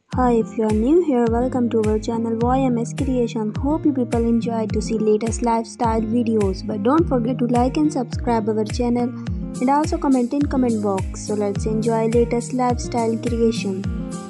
Hi, if you are new here, welcome to our channel YMS Creation. Hope you people enjoy to see latest lifestyle videos. But don't forget to like and subscribe our channel and also comment in comment box. So let's enjoy latest lifestyle creation.